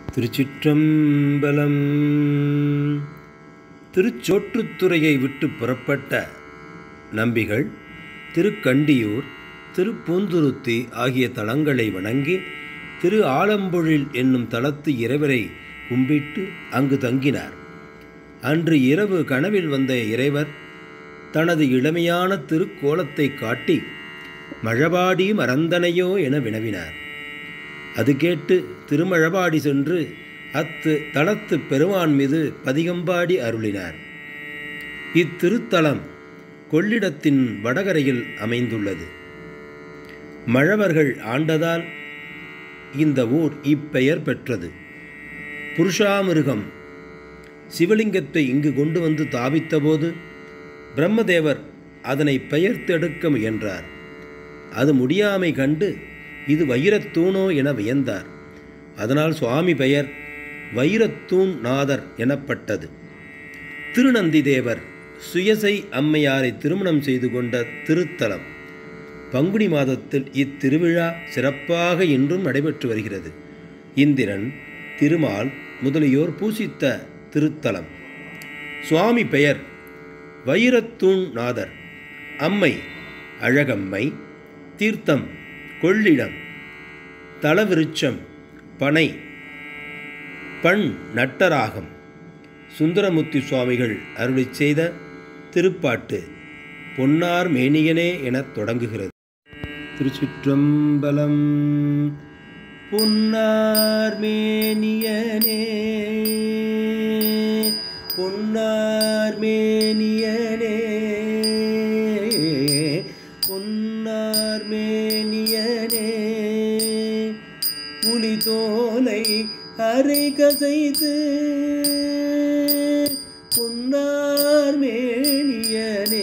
திருச்சிற்றம்பலம். திருச்சோற்றுத்துறையை விட்டு புறப்பட்ட நம்பிகள் திருக்கண்டியூர், திருப்பூந்துருத்தி ஆகிய தலங்களை வணங்கி திரு ஆலம்பொழில் என்னும் தலத்து இறைவரை கும்பிட்டு அங்கு தங்கினார். அன்று இரவு கனவில் வந்த இறைவர் தனது இளமையான திருக்கோலத்தை காட்டி மழபாடி மறந்தனையோ என வினவினார். அது கேட்டு திருமழபாடி சென்று தலத்து பெருமான் மீது பதிகம்பாடி அருளினார். இத்திருத்தலம் கொள்ளிடத்தின் வடகரையில் அமைந்துள்ளது. மழவர்கள் ஆண்டதால் இந்த ஊர் இப்பெயர் பெற்றது. புருஷாமிருகம் சிவலிங்கத்தை இங்கு கொண்டு வந்து தாவித்தபோது பிரம்மதேவர் அதனை பெயர்த்தெடுக்க முயன்றார். அது முடியாமை கண்டு இது வைரத்தூணோ என வியந்தார். அதனால் சுவாமி பெயர் வைரத்தூண் நாதர் எனப்பட்டது. திருநந்தி தேவர் சுயசை அம்மையாரை திருமணம் செய்து கொண்ட திருத்தலம். பங்குனி மாதத்தில் இத்திருவிழா சிறப்பாக இன்றும் நடைபெற்று வருகிறது. இந்திரன், திருமால் முதலியோர் பூசித்த திருத்தலம். சுவாமி பெயர் வைரத்தூண் நாதர், அம்மை அழகம்மை, தீர்த்தம் கொள்ளிடம், தலவிருட்சம் பனை, பண் நட்டராகம். சுந்தரமூர்த்தி சுவாமிகள் அருளி செய்த திருப்பாட்டு பொன்னார் மேனியனே எனத் தொடங்குகிறது. திருச்சிற்றம்பலம். பொன்னார் மேனியனே, பொன்னார் மேனியனே, பொன்னார் மேனியனே, புலி தோலை அரை கசைத்து பொன்னார் மேனியனே,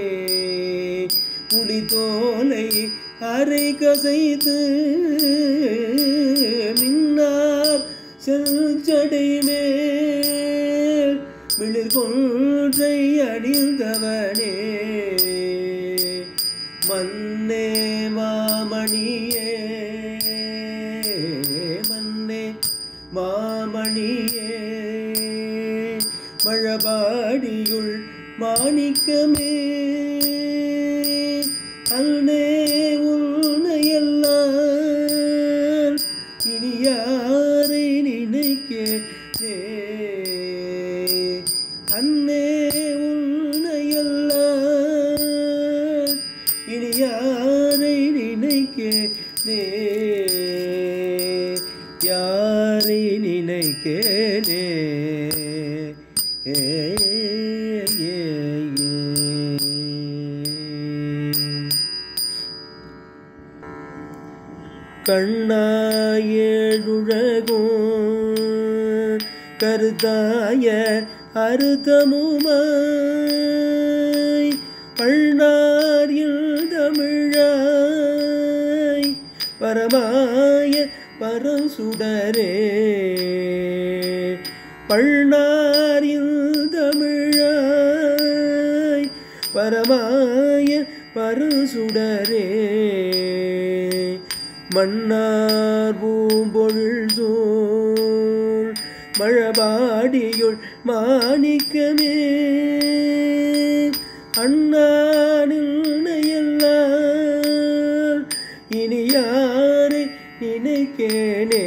புலி தோலை அரை கசைத்து மின்னார் செல்சடை மேல் மிளிர் கொன்றை அணிந்தவனே, மன்னே மாமணியே, மன்னே மாமணியே, மழபாடியுள் மாணிக்கமே, அன்னே உன்னையெல்லாம் இனி யாரை நினைக்கிறே, அன்னே உன்னையெல்லாம் இனி யாரை நினைக்கிறே, யாரை நினைக்கிறே. கண்ணாயேழுலகும் கருதாய அறுதமுமாய் பழ்நாரில் தமிழாய் பரமாய பரசுடரே, பழ்நாரில் தமிழாய் பரமாய பரசுடரே, மன்னார் பூம்பொழில் சூழ் மழபாடியுள் மாணிக்கமே, அண்ணானில்லையெல்லாம் இனி யாரை நினைக்கேனே,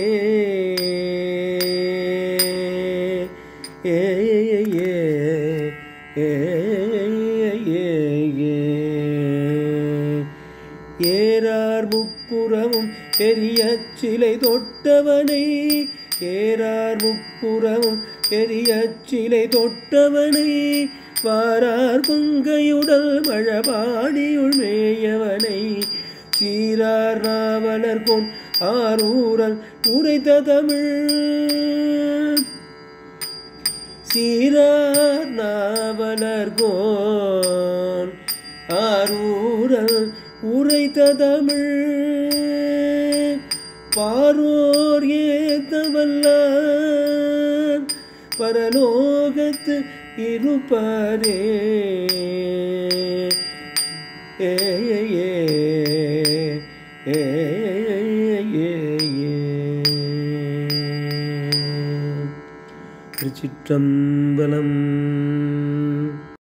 ஏறார் முப்புறமும் பெரிய சிலை தொட்டவனை, ஏறார் முப்புறமும் பெரிய சிலை தொட்டவனை, வாரார் பொங்கையுடல் மழபாடியுள் மேயவனை, சீரார் நாவலர் கொன் ஆரூரல் உரைத்த தமிழ், சீரார் நாவலர் கோன் ஆரூரல் உரைத்த தமிழ், பாரோர் ஏத்தவல்லார் பரலோகத்து இருப்பாரே, ஏ ஏ ஏ ஏ ஏ திருச்சிற்றம்பலம்.